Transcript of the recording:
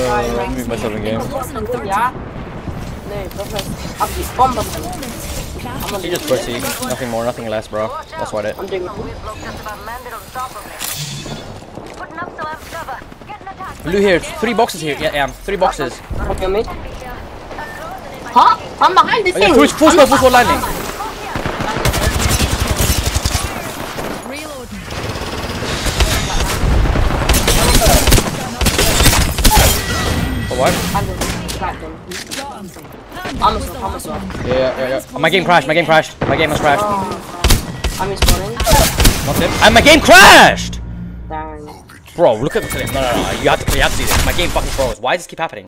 move myself in game. Ja. Nee, dat is bomben. You just pussy. Nothing more, nothing less, bro. That's what it. I'm doing it. Blue here. 3 boxes here. Yeah, 3 boxes. Okay, mate. Huh? I'm behind the Oh, yeah, thing. full squad landing. For what? Yeah. My game crashed. My game has crashed. I'm respawning. Not him. And my game crashed! Dang. Bro, look at the clip. No. You have to see this. My game fucking froze. Why does this keep happening?